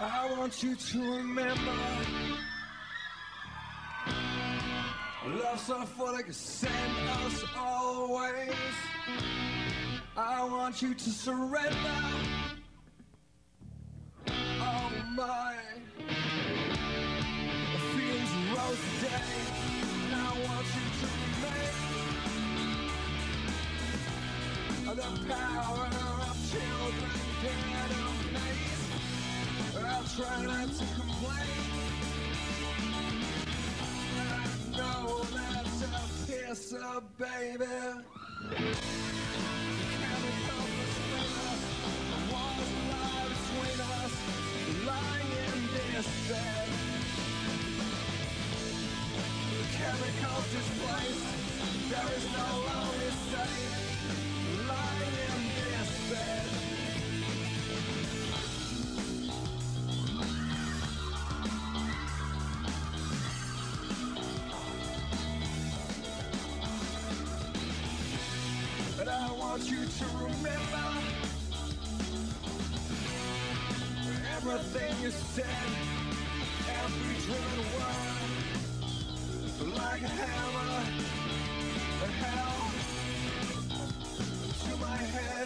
I want you to remember love so full it can send us always. I want you to surrender. Oh my, the feelings rose today, and I want you to remain. The power of children get amazed. I'll try not to complain. I know that's a pisser, baby. Chemical between us, walls lie between us, lying in this bed. Chemicals displaced, there is no longer safe, lying in this bed. But I want you to remember everything you said, every driven word, like a hammer, a hell to my head.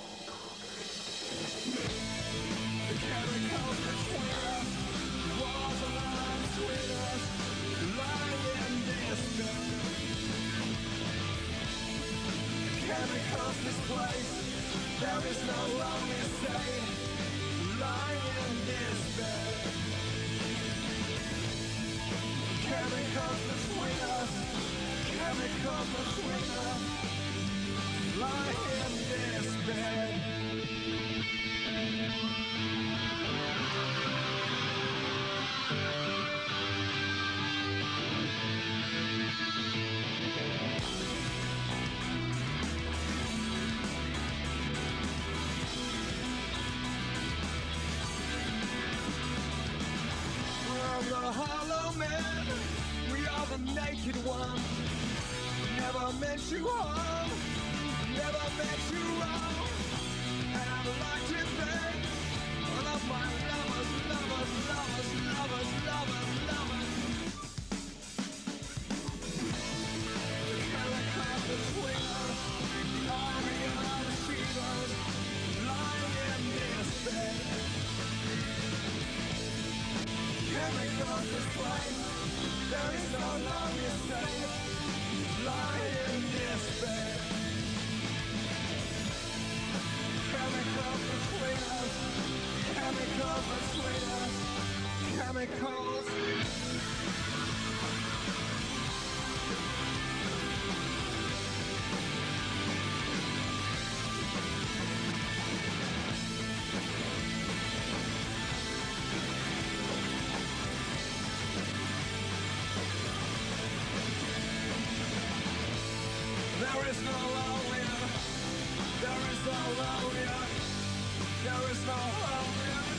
The chemicals between us, walls around between us, lying in this bed. Chemicals displaced, there is no longer safe, lying in this bed. Chemicals between us, chemicals between us, lying in this bed. The hollow man, we are the naked one. Never meant you harm, never meant you wrong. And I'd like to thank all of my lovers, lovers, lovers, lovers, lovers, lovers. The chemicals between us, the army of deceivers, lying in this bed. Chemicals displaced, there is no longer safe, lying in this bed. Chemicals between us, chemicals between us, chemicals. There is no love here, there is no love here, there is no love here.